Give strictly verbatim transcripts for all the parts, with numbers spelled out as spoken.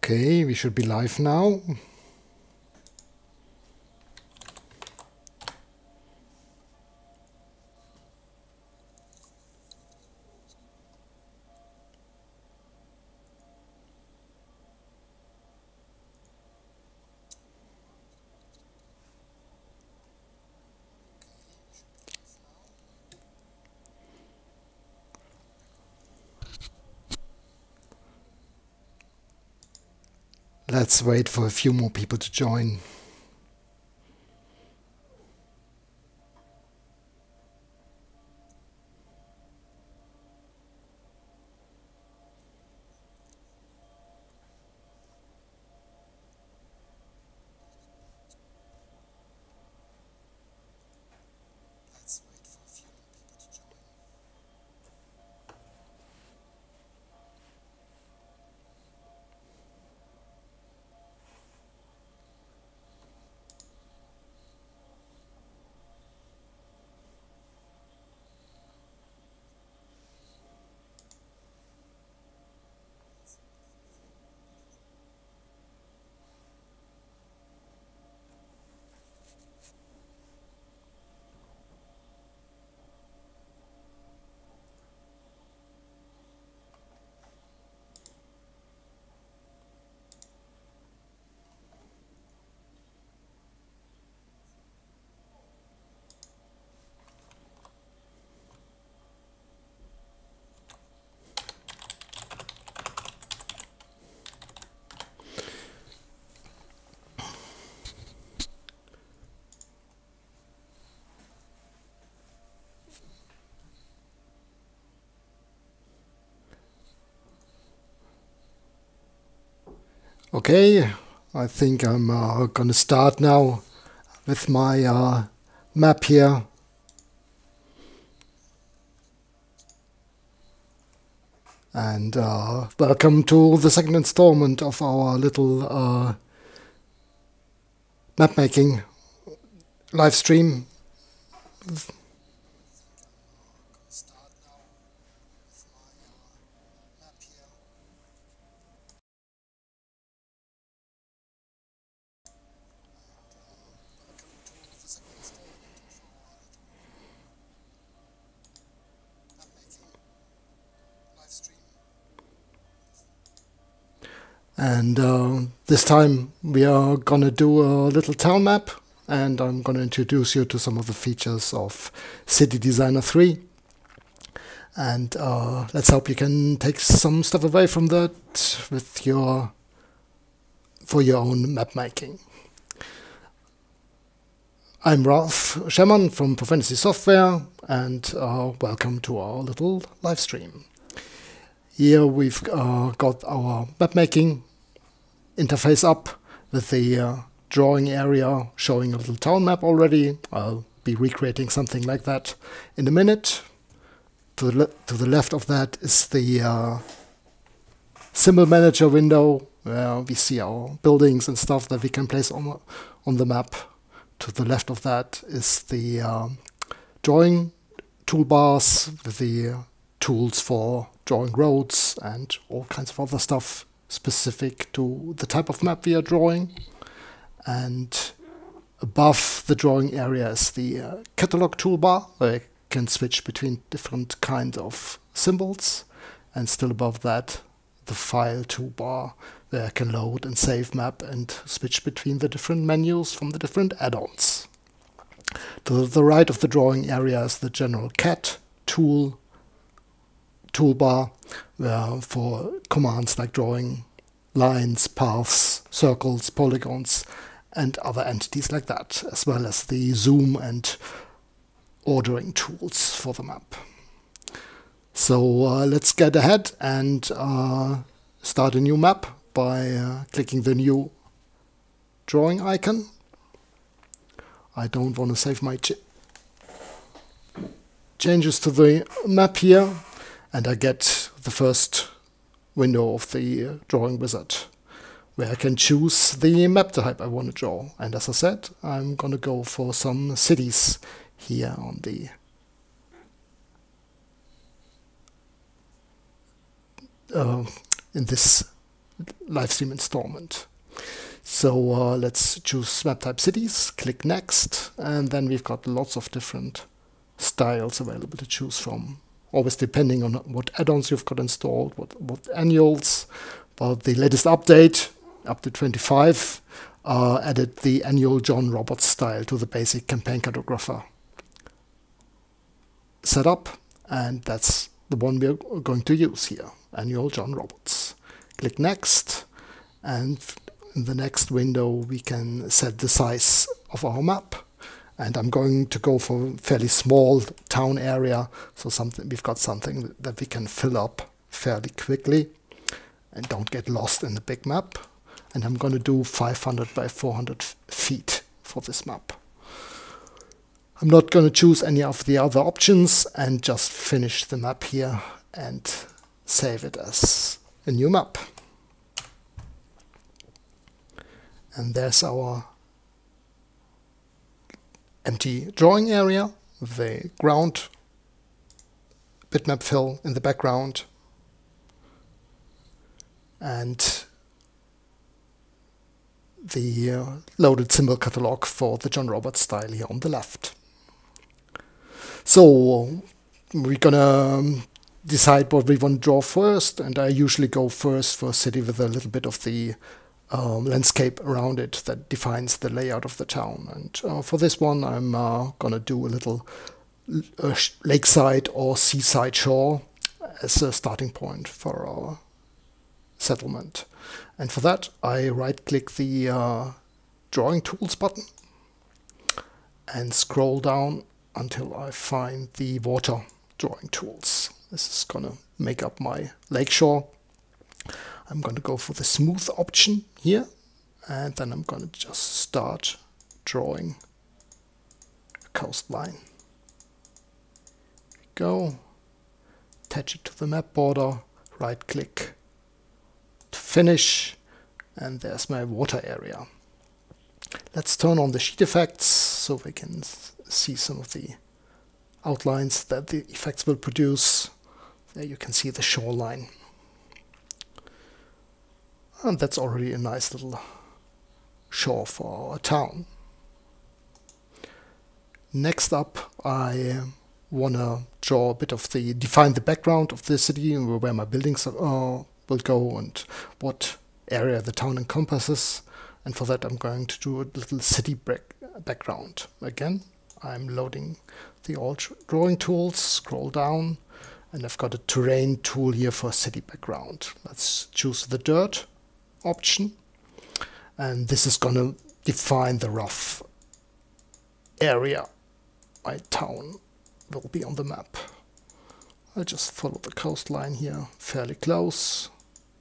Okay, we should be live now. Let's wait for a few more people to join. Okay, I think I'm uh, gonna start now with my uh, map here. And uh, welcome to the second installment of our little uh, map making live stream. And uh, this time we are gonna do a little town map, and I'm gonna introduce you to some of the features of City Designer three. And uh, let's hope you can take some stuff away from that with your for your own map making. I'm Ralph Schemmern from Profanity Software, and uh, welcome to our little live stream. Here we've uh, got our map making interface up with the uh, drawing area showing a little town map already. I'll be recreating something like that in a minute. To the, to the left of that is the uh, symbol manager window, where we see our buildings and stuff that we can place on, on the map. To the left of that is the uh, drawing toolbars with the uh, tools for drawing roads and all kinds of other stuff specific to the type of map we are drawing. And above the drawing area is the uh, catalog toolbar, where you can switch between different kinds of symbols. And still above that, the file toolbar, where I can load and save map and switch between the different menus from the different add-ons. To the right of the drawing area is the general C A T tool toolbar, where for commands like drawing lines, paths, circles, polygons, and other entities like that, as well as the zoom and ordering tools for the map. So uh, let's get ahead and uh, start a new map by uh, clicking the new drawing icon. I don't want to save my ch changes to the map here, and I get the first window of the uh, drawing wizard, where I can choose the map type I want to draw. And as I said, I'm going to go for some cities here on the uh, in this live stream installment. So uh, let's choose map type cities, click next, and then we've got lots of different styles available to choose from. Always depending on what add-ons you've got installed, what, what annuals. But the latest update, up to twenty-five, uh, added the annual John Roberts style to the basic campaign cartographer setup, and that's the one we're going to use here, annual John Roberts. Click next, and in the next window we can set the size of our map. And I'm going to go for a fairly small town area, so something we've got something that we can fill up fairly quickly and don't get lost in the big map. And I'm going to do five hundred by four hundred feet for this map. I'm not going to choose any of the other options and just finish the map here and save it as a new map. And there's our empty drawing area with the ground bitmap fill in the background and the uh, loaded symbol catalog for the John Roberts style here on the left. So we're gonna um, decide what we want to draw first, and I usually go first for a city with a little bit of the Um, landscape around it that defines the layout of the town. And uh, for this one I'm uh, gonna do a little uh, lakeside or seaside shore as a starting point for our settlement. And for that I right click the uh, drawing tools button and scroll down until I find the water drawing tools. This is gonna make up my lakeshore. I'm going to go for the smooth option here, and then I'm going to just start drawing a coastline. Go, attach it to the map border, right click to finish, and there's my water area. Let's turn on the sheet effects so we can see some of the outlines that the effects will produce. There you can see the shoreline. And that's already a nice little shore for our town. Next up, I want to draw a bit of the, define the background of the city, where my buildings uh, will go and what area the town encompasses. And for that I'm going to do a little city background. Again, I'm loading the old drawing tools, scroll down, and I've got a terrain tool here for city background. Let's choose the dirt option, and this is going to define the rough area my town will be on the map. I'll just follow the coastline here fairly close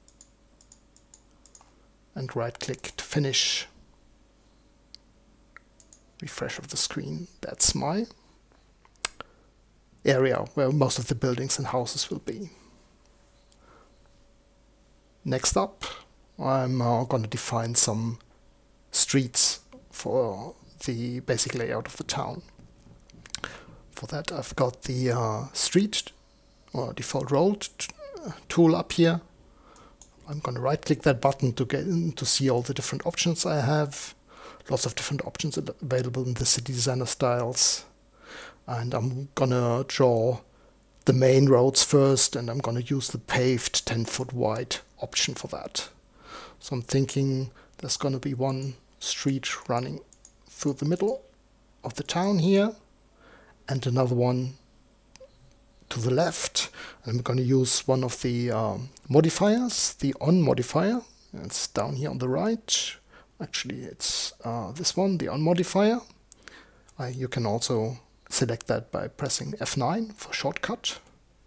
and right click to finish. Refresh of the screen. That's my area where most of the buildings and houses will be. Next up, I'm uh, going to define some streets for the basic layout of the town. For that I've got the uh, street or default road tool up here. I'm going to right click that button to get in to see all the different options I have. Lots of different options available in the city designer styles. And I'm going to draw the main roads first, and I'm going to use the paved ten foot wide option for that. So I'm thinking there's going to be one street running through the middle of the town here, and another one to the left. And I'm going to use one of the um, modifiers, the on modifier. It's down here on the right. Actually, it's uh, this one, the on modifier. Uh, you can also select that by pressing F nine for shortcut.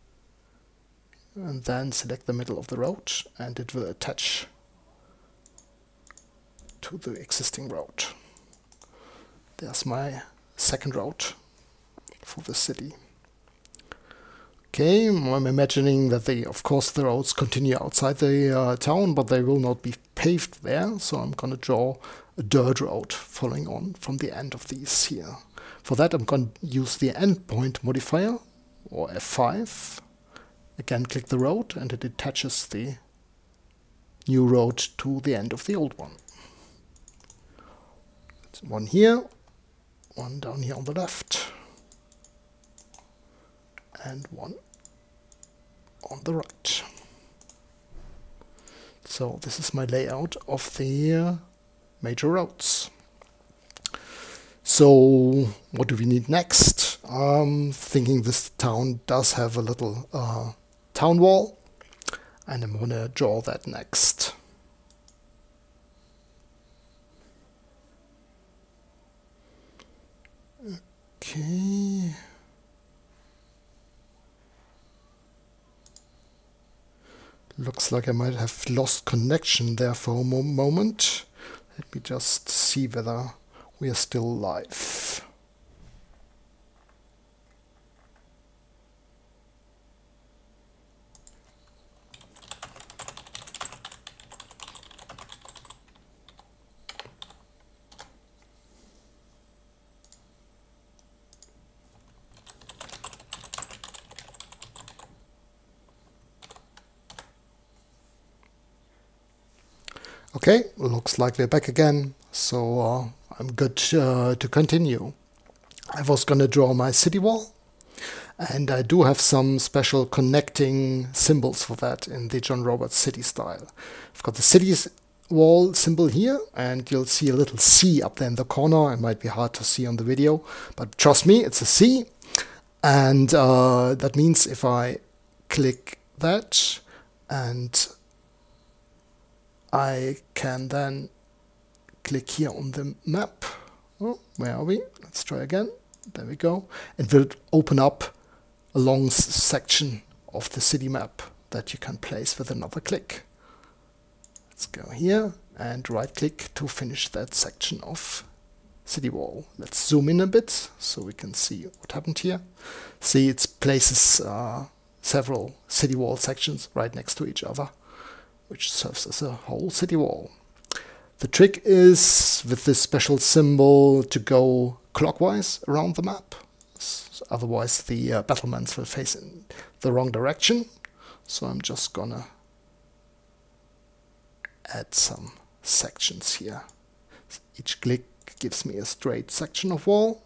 And then select the middle of the road, and it will attach to the existing road. There's my second road for the city. Okay, I'm imagining that they, of course, the roads continue outside the uh, town, but they will not be paved there. So I'm going to draw a dirt road following on from the end of these here. For that, I'm going to use the endpoint modifier, or F five. Again, click the road, and it attaches the new road to the end of the old one. It's one here, one down here on the left, and one on the right. So this is my layout of the uh, major roads. So what do we need next? I'm thinking this town does have a little uh, town wall, and I'm gonna draw that next. Okay. Looks like I might have lost connection there for a mo moment. Let me just see whether we are still live. Okay, looks like we're back again, so uh, I'm good uh, to continue. I was gonna draw my city wall, and I do have some special connecting symbols for that in the John Roberts city style. I've got the city wall symbol here, and you'll see a little C up there in the corner. It might be hard to see on the video, but trust me, it's a C. And uh, that means if I click that, and I can then click here on the map. Oh, where are we? Let's try again. There we go. It will open up a long section of the city map that you can place with another click. Let's go here and right click to finish that section of city wall. Let's zoom in a bit so we can see what happened here. See, it places uh, several city wall sections right next to each other, which serves as a whole city wall. The trick is with this special symbol to go clockwise around the map. Otherwise the uh, battlements will face in the wrong direction. So I'm just gonna add some sections here. Each click gives me a straight section of wall.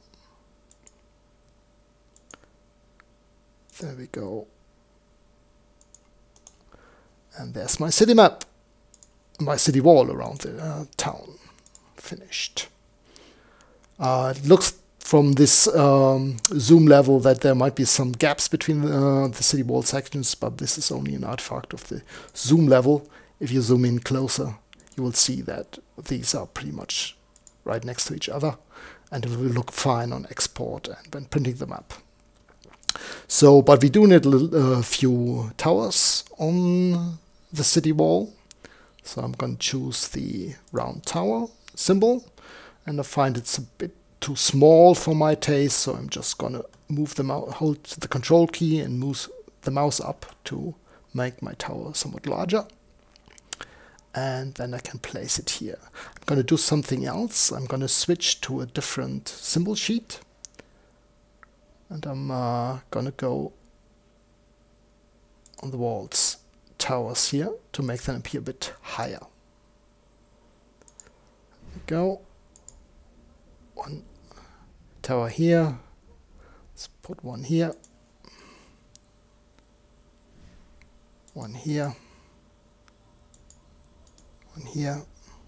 There we go. And there's my city map, my city wall around the uh, town, finished. Uh, it looks from this um, zoom level that there might be some gaps between uh, the city wall sections, but this is only an artifact of the zoom level. If you zoom in closer, you will see that these are pretty much right next to each other, and it will look fine on export and when printing the map. So, but we do need a little, uh, few towers on the city wall. So I'm going to choose the round tower symbol, and I find it's a bit too small for my taste, so I'm just going to move the mouse, hold the control key and move the mouse up to make my tower somewhat larger. And then I can place it here. I'm going to do something else. I'm going to switch to a different symbol sheet. And I'm uh, going to go on the walls, towers here, to make them appear a bit higher. There we go. One tower here. Let's put one here. One here. One here.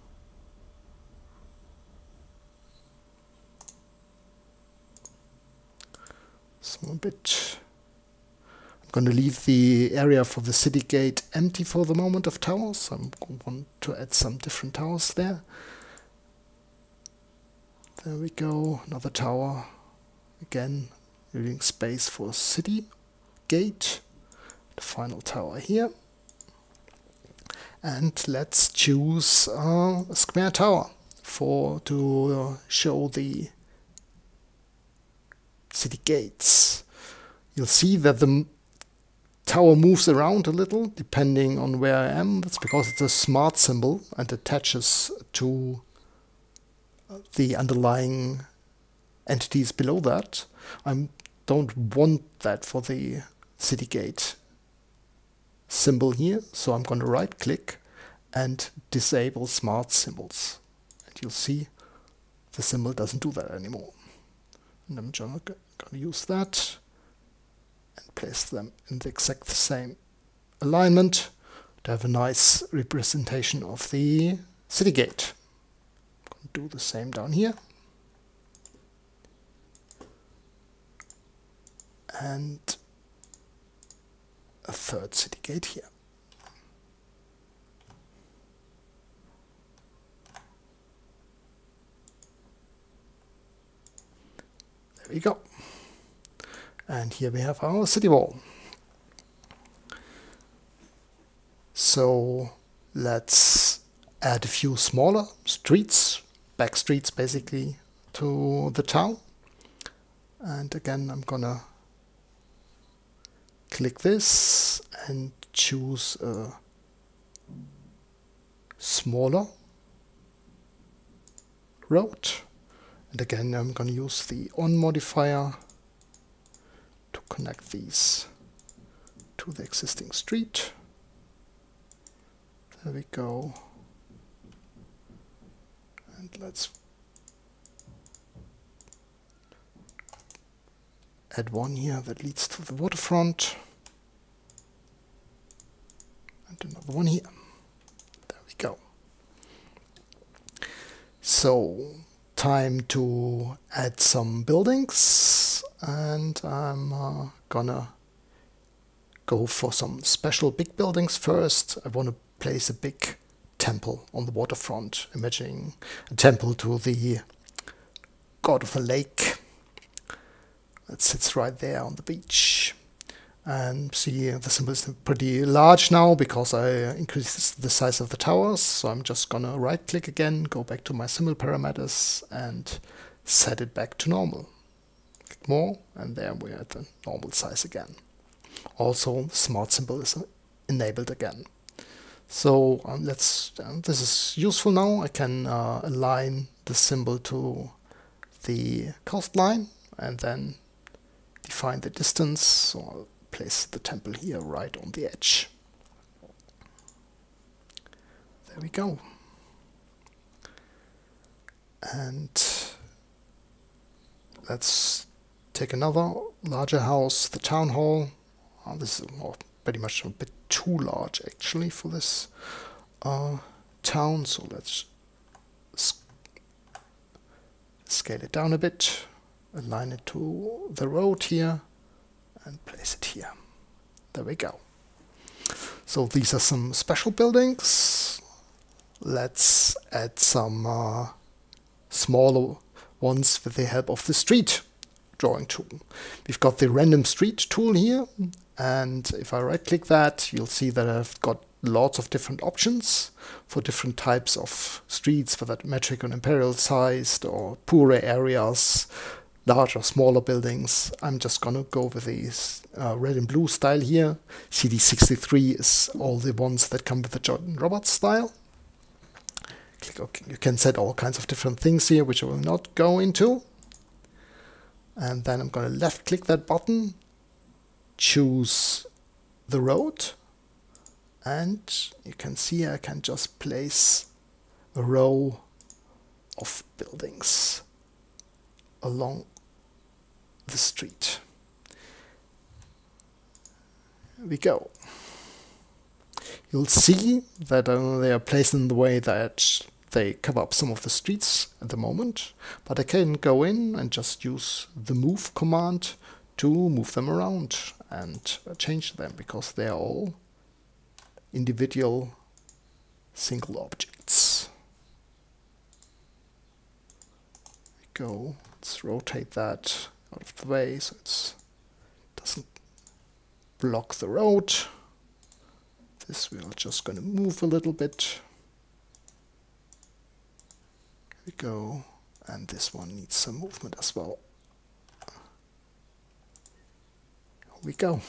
So a bit. I'm going to leave the area for the city gate empty for the moment of towers. I want to add some different towers there. There we go. Another tower. Again, leaving space for city gate. The final tower here. And let's choose uh, a square tower for to uh, show the city gates. You'll see that the tower moves around a little depending on where I am. That's because it's a smart symbol and attaches to the underlying entities below that. I don't want that for the city gate symbol here, so I'm going to right click and disable smart symbols. And you'll see the symbol doesn't do that anymore. And I'm going to use that and place them in the exact same alignment to have a nice representation of the city gate. I'm going to do the same down here. And a third city gate here. There we go. And here we have our city wall. So let's add a few smaller streets, back streets basically, to the town. And again, I'm gonna click this and choose a smaller road. And again, I'm going to use the on modifier to connect these to the existing street. There we go. And let's add one here that leads to the waterfront. And another one here. There we go. So, time to add some buildings, and I'm uh, gonna go for some special big buildings first. I want to place a big temple on the waterfront, imagining a temple to the god of the lake that sits right there on the beach. And see, the symbol is pretty large now because I increased the size of the towers. So I'm just gonna right click again, go back to my symbol parameters and set it back to normal. Click more, and there we're at the normal size again. Also, smart symbol is enabled again. So um, let's. Uh, this is useful now. I can uh, align the symbol to the coastline and then define the distance. So I'll place the temple here right on the edge. There we go. And let's take another larger house, the town hall. Oh, this is more, pretty much a bit too large actually for this uh, town, so let's scale it down a bit, align it to the road here, and place it here. There we go. So these are some special buildings. Let's add some uh, smaller ones with the help of the street drawing tool. We've got the random street tool here, and if I right click that, you'll see that I've got lots of different options for different types of streets, whether metric and imperial sized or poorer areas, larger, smaller buildings. I'm just gonna go with these uh, red and blue style here. C D sixty-three is all the ones that come with the Jordan Roberts style. Click OK. You can set all kinds of different things here, which I will not go into. And then I'm gonna left click that button, choose the road, and you can see I can just place a row of buildings along the street. Here we go. You'll see that uh, they are placed in the way that they cover up some of the streets at the moment, but I can go in and just use the move command to move them around and change them, because they are all individual single objects. There we go. Let's rotate that out of the way so it doesn't block the road. This we're just going to move a little bit. Here we go. And this one needs some movement as well. Here we go.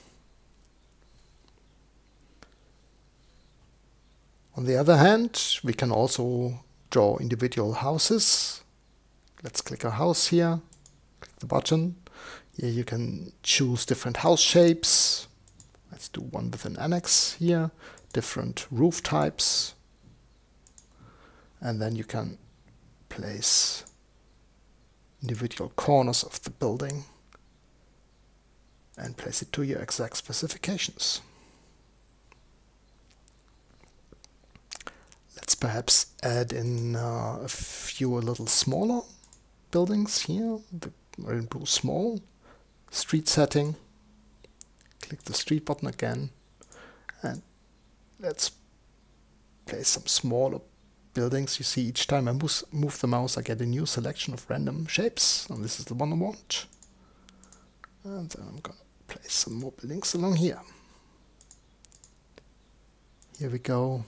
On the other hand, we can also draw individual houses. Let's click a house here. Click the button. Here you can choose different house shapes. Let's do one with an annex here. different roof types, and then you can place individual corners of the building and place it to your exact specifications. Let's perhaps add in uh, a few little smaller buildings here. The Rainbow Small street setting. Click the street button again, and let's place some smaller buildings. You see, each time I move, move the mouse, I get a new selection of random shapes, and this is the one I want. And then I'm going to place some more buildings along here. Here we go.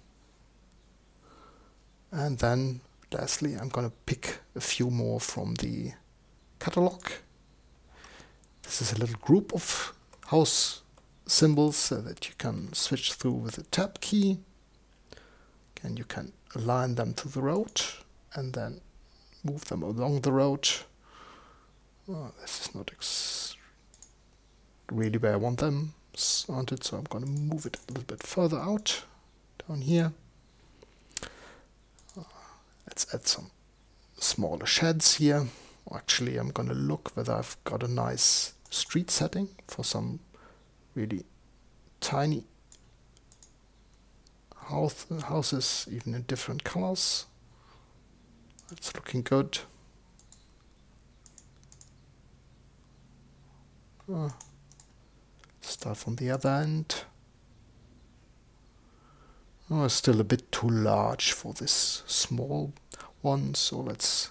And then, lastly, I'm going to pick a few more from the catalog. This is a little group of house symbols so that you can switch through with the tab key. And you can align them to the road and then move them along the road. Oh, this is not ex really where I want them started, so I'm going to move it a little bit further out down here. Uh, let's add some smaller sheds here. Actually, I'm going to look whether I've got a nice street setting for some really tiny house, houses, even in different colors. It's looking good. Uh, start from the other end. Oh, it's still a bit too large for this small one, so let's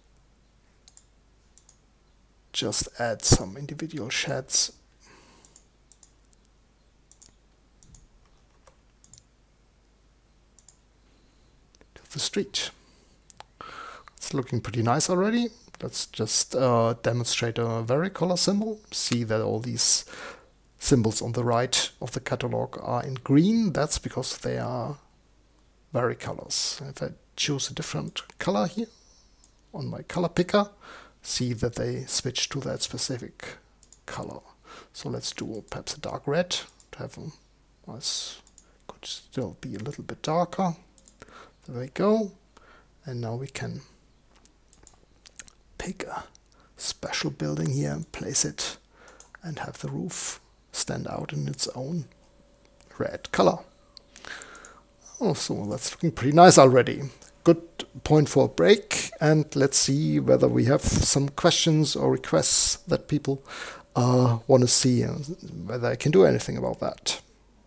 just add some individual sheds. To the street. It's looking pretty nice already. Let's just uh, demonstrate a varicolor symbol. See that all these symbols on the right of the catalog are in green. That's because they are varicolors. If I choose a different color here on my color picker, see that they switch to that specific color. So let's do perhaps a dark red to have them. Nice. Could still be a little bit darker. There we go. And now we can pick a special building here, place it, and have the roof stand out in its own red color. Oh, so that's looking pretty nice already. Good point for a break, and let's see whether we have some questions or requests that people uh, want to see, and whether I can do anything about that.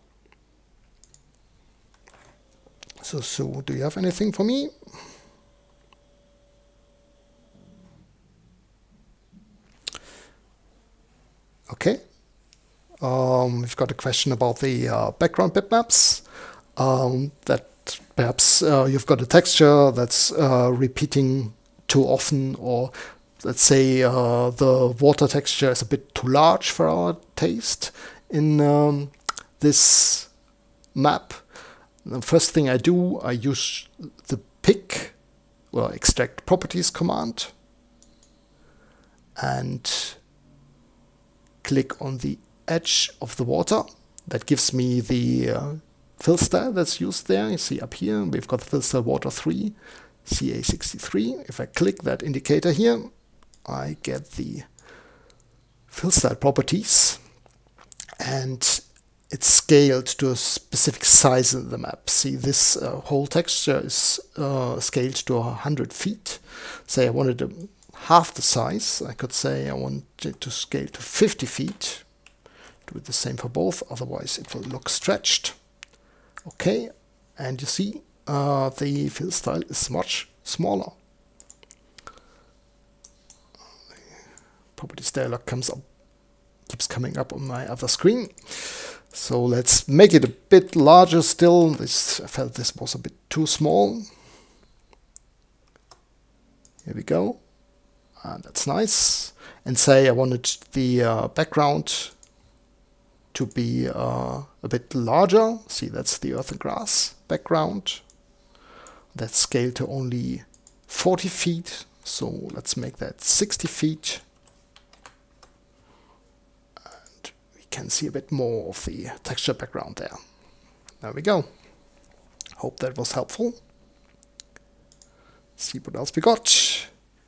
So, so do you have anything for me? Okay. Um, we've got a question about the uh, background bitmaps. Um, that perhaps uh, you've got a texture that's uh, repeating too often, or let's say uh, the water texture is a bit too large for our taste in um, this map. The first thing I do, I use the pick, or extract properties command, and click on the edge of the water. That gives me the uh, fill style that's used there. You see up here, we've got the fill style water three, C A sixty-three. If I click that indicator here, I get the fill style properties, and it's scaled to a specific size in the map. See, this uh, whole texture is uh, scaled to one hundred feet. Say I wanted a half the size, I could say I want it to scale to fifty feet. Do it the same for both, otherwise it will look stretched. Okay, and you see uh, the fill style is much smaller. Properties dialog comes up, keeps coming up on my other screen. So let's make it a bit larger still. This, I felt this was a bit too small. Here we go. And that's nice. And say I wanted the uh, background to be uh, a bit larger. See, that's the earth and grass background. That's scaled to only forty feet. So let's make that sixty feet. And we can see a bit more of the texture background there. There we go. Hope that was helpful. See what else we got.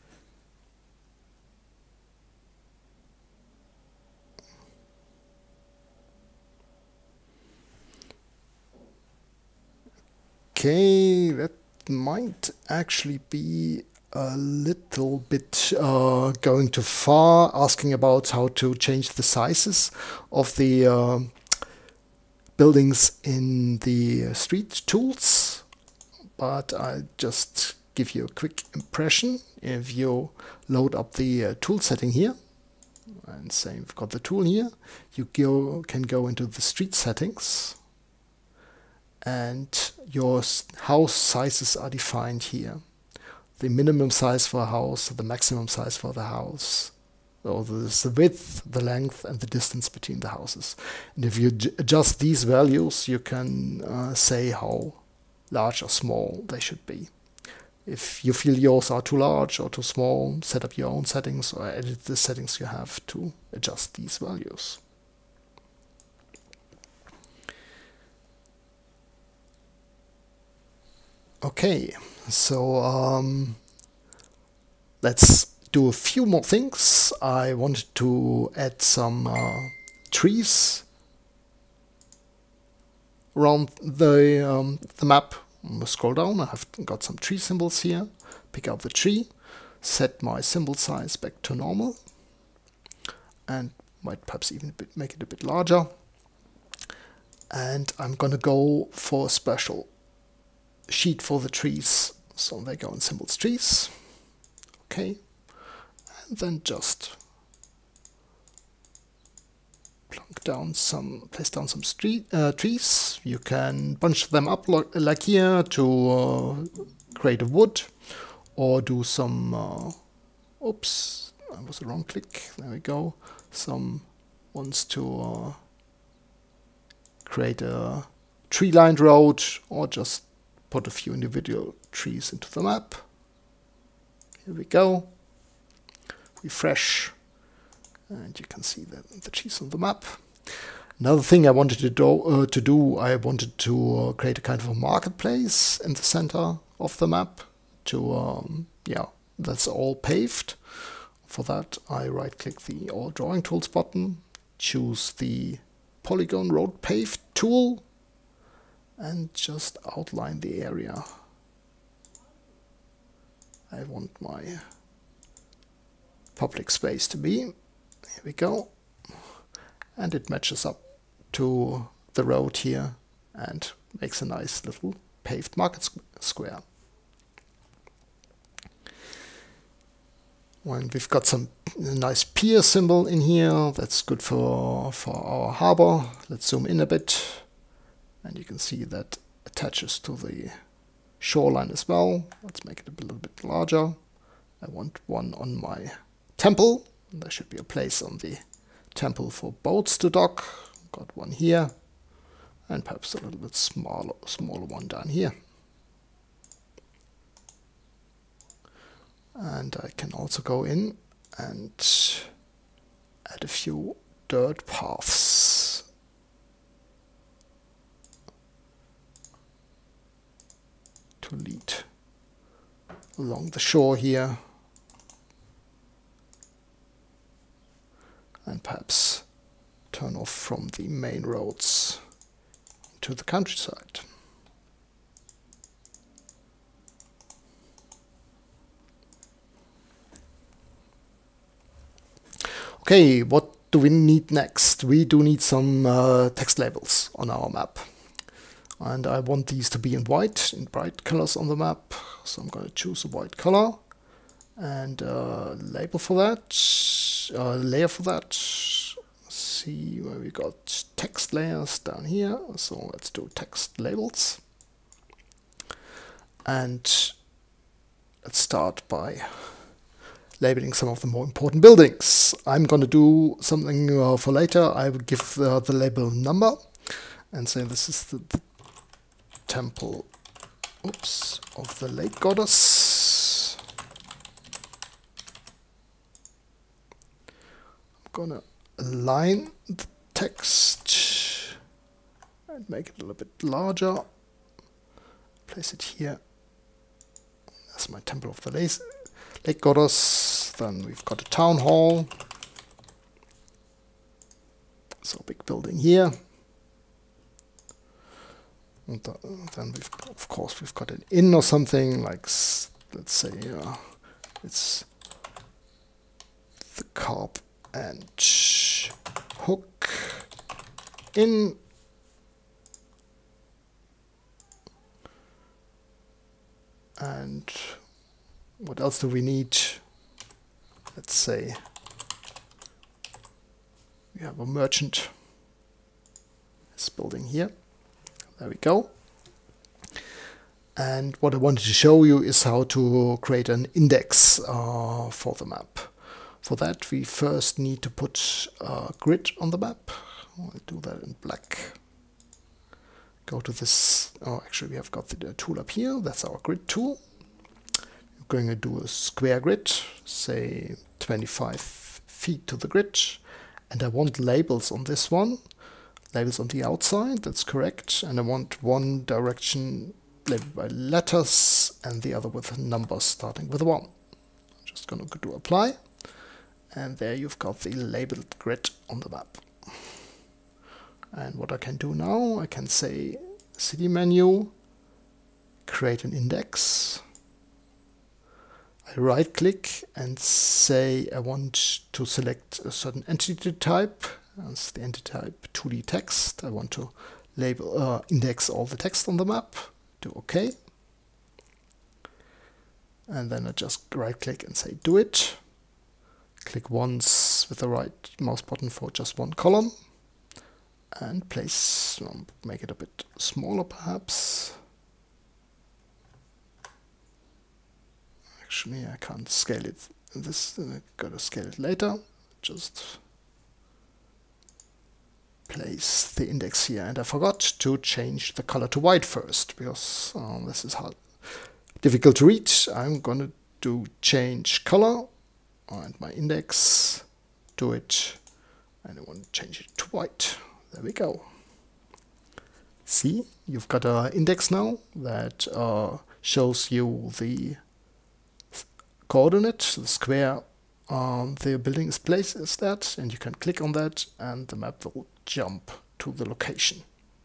Okay, that might actually be a little bit uh, going too far, asking about how to change the sizes of the uh, buildings in the street tools, but I'll just give you a quick impression. If you load up the uh, tool setting here, and say you've got the tool here, you go, can go into the street settings, and your house sizes are defined here. The minimum size for a house, the maximum size for the house. So there's the width, the length, and the distance between the houses. And if you adjust these values, you can uh, say how large or small they should be. If you feel yours are too large or too small, set up your own settings or edit the settings you have to adjust these values. Okay, so um, let's do a few more things. I wanted to add some uh, trees around the, um, the map. I'm gonna scroll down, I have got some tree symbols here. Pick up the tree, set my symbol size back to normal, and might perhaps even bit, make it a bit larger. And I'm gonna go for a special sheet for the trees, so they go in symbols trees. Okay, and then just plunk down some, place down some street uh, trees. You can bunch them up like, like here to uh, create a wood, or do some. Uh, oops, that was a wrong click. There we go. Some ones to uh, create a tree-lined road, or just put a few individual trees into the map. Here we go. Refresh, and you can see the, the trees on the map. Another thing I wanted to do, uh, to do I wanted to uh, create a kind of a marketplace in the center of the map. To um, yeah, that's all paved. For that, I right-click the All Drawing Tools button, choose the Polygon Road Paved tool, and just outline the area I want my public space to be. Here we go. And it matches up to the road here and makes a nice little paved market square. When we've got some nice pier symbol in here, that's good for, for our harbor. Let's zoom in a bit. And you can see that attaches to the shoreline as well. Let's make it a little bit larger. I want one on my temple. And there should be a place on the temple for boats to dock. Got one here. And perhaps a little bit smaller, smaller one down here. And I can also go in and add a few dirt paths. To lead along the shore here, and perhaps turn off from the main roads to the countryside. Okay, what do we need next? We do need some uh, text labels on our map. And I want these to be in white, in bright colors on the map. So I'm going to choose a white color and uh, label for that, uh, layer for that. Let's see where we got text layers down here. So let's do text labels. And let's start by labeling some of the more important buildings. I'm going to do something uh, for later. I will give uh, the label number and say this is the, the temple oops, of the lake goddess. I'm gonna align the text and make it a little bit larger. Place it here. That's my Temple of the Lake Goddess. Then we've got a town hall. So big building here. And th then we've, of course, we've got an inn or something like, let's say, uh, it's the Carp and Hook Inn. And what else do we need? Let's say we have a merchant. This building here. There we go. And what I wanted to show you is how to create an index uh, for the map. For that we first need to put a grid on the map. I'll do that in black. Go to this, oh actually we have got the tool up here, that's our grid tool. We're going to do a square grid, say twenty-five feet to the grid. And I want labels on this one. Labels on the outside, that's correct. And I want one direction labeled by letters and the other with numbers starting with one. I'm just going to do apply. And there you've got the labeled grid on the map. And what I can do now, I can say city menu, create an index. I right click and say I want to select a certain entity type. That's the entity type two D text. I want to label uh, index all the text on the map. Do OK. And then I just right click and say do it. Click once with the right mouse button for just one column. And place, um, make it a bit smaller perhaps. Actually I can't scale it. This I gotta scale it later. Just place the index here, and I forgot to change the color to white first because um, this is hard, difficult to read. I'm gonna do change color and my index, do it, and I want to change it to white. There we go. See, you've got an index now that uh, shows you the coordinate, the square um, the building is placed is that, and you can click on that and the map will jump to the location.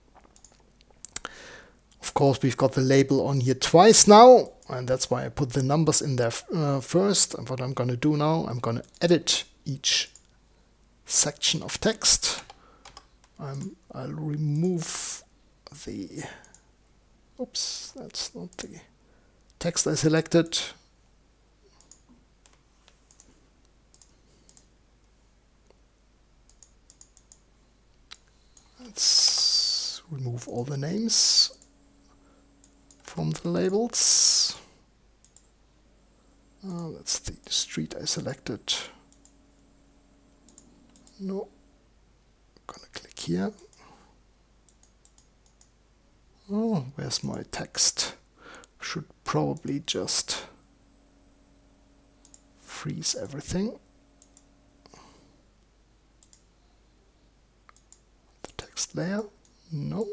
Of course, we've got the label on here twice now, and that's why I put the numbers in there uh, first. And what I'm going to do now, I'm going to edit each section of text. Um, I'll remove the, oops, that's not the text I selected. Let's remove all the names from the labels. Oh, that's the street I selected. No, I'm gonna click here. Oh, where's my text? Should probably just freeze everything. The text layer? No.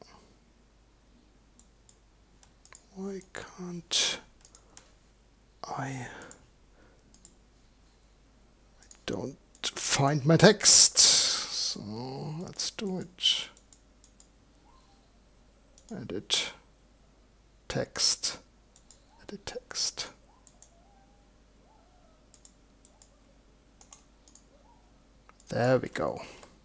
Why can't I? I don't find my text. So let's do it. Edit text. Edit text. There we go.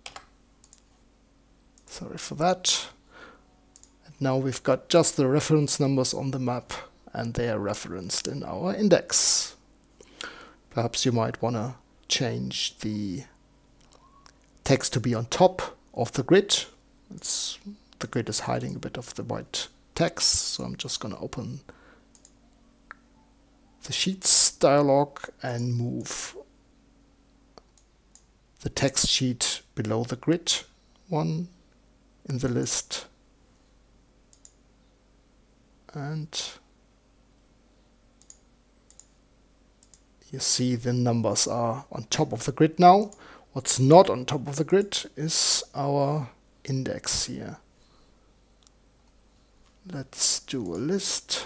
Sorry for that. And now we've got just the reference numbers on the map, and they are referenced in our index. Perhaps you might want to change the text to be on top of the grid. It's, the grid is hiding a bit of the white text, so I'm just going to open the Sheets dialog and move the text sheet below the grid one in the list. And you see the numbers are on top of the grid now. What's not on top of the grid is our index here. let's do a list.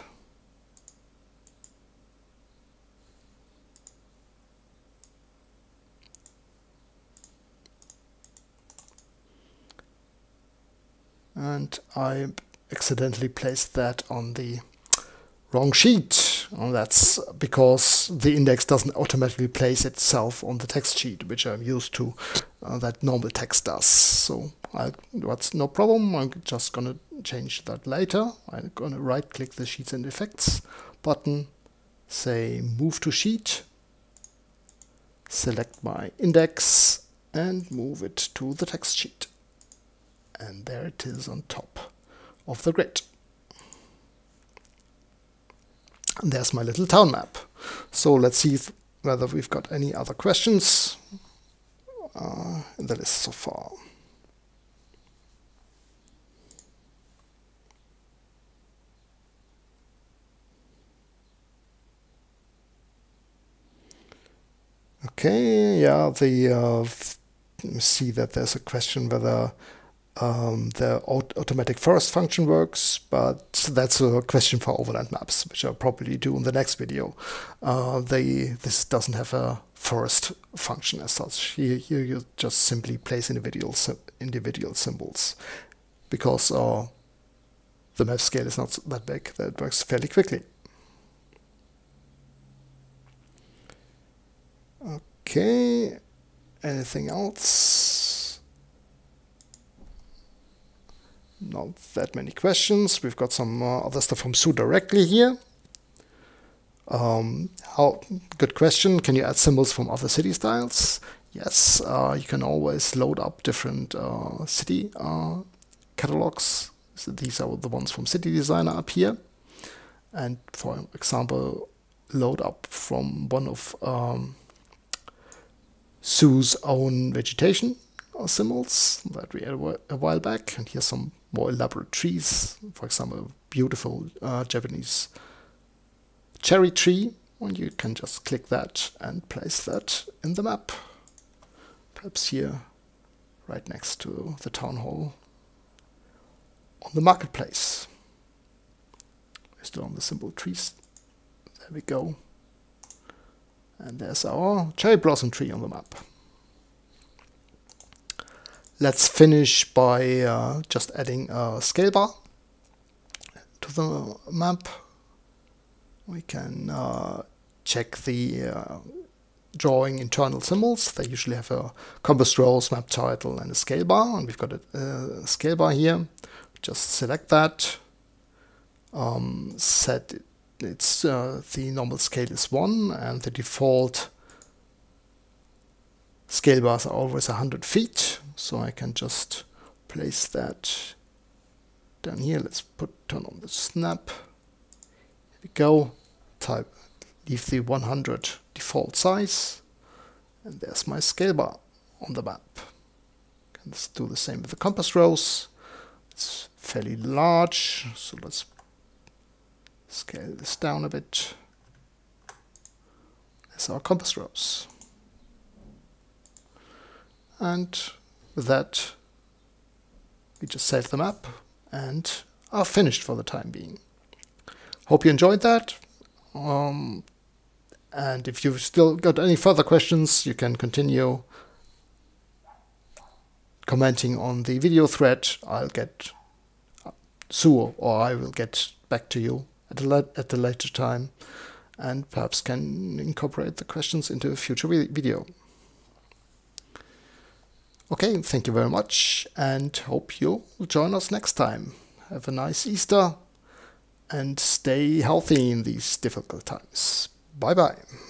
And I accidentally placed that on the wrong sheet. And that's because the index doesn't automatically place itself on the text sheet, which I'm used to, uh, that normal text does. So I, that's no problem. I'm just going to change that later. I'm going to right click the Sheets and Effects button, say Move to Sheet, select my index and move it to the text sheet. And there it is on top of the grid. And there's my little town map. So let's see if, whether we've got any other questions uh, in the list so far. Okay, yeah, the uh, see that there's a question whether Um, the aut automatic forest function works, but that's a question for overland maps, which I'll probably do in the next video. Uh, they, this doesn't have a forest function as such. Here, here you just simply place individual, individual symbols, because uh, the map scale is not that big, that works fairly quickly. Okay, anything else? Not that many questions. We've got some uh, other stuff from Sue directly here. Um, how good question. Can you add symbols from other city styles? Yes, uh, you can always load up different uh, city uh, catalogs. So these are the ones from City Designer up here. And for example, load up from one of um, Sue's own vegetation symbols that we had a while back. And here's some more elaborate trees, for example, beautiful uh, Japanese cherry tree, and you can just click that and place that in the map. Perhaps here, right next to the town hall on the marketplace. We're still on the simple trees. There we go. And there's our cherry blossom tree on the map. Let's finish by uh, just adding a scale bar to the map. We can uh, check the uh, drawing internal symbols. They usually have a compass rose, map title, and a scale bar. And we've got a, a scale bar here. Just select that. Um, set it, it's uh, the normal scale is one, and the default scale bars are always one hundred feet. So I can just place that down here. Let's put turn on the snap. Here we go. Type leave the one hundred default size, and there's my scale bar on the map. Can do the same with the compass rose. It's fairly large, so let's scale this down a bit. There's our compass rose, and with that, we just save the map and are finished for the time being. Hope you enjoyed that. Um, and if you've still got any further questions, you can continue commenting on the video thread. I'll get Sue or I will get back to you at a, at a later time, and perhaps can incorporate the questions into a future video. Okay, thank you very much, and hope you'll join us next time. Have a nice Easter, and stay healthy in these difficult times. Bye bye.